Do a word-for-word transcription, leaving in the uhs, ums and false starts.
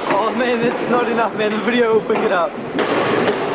Oh man, that's not enough man, the video will pick it up.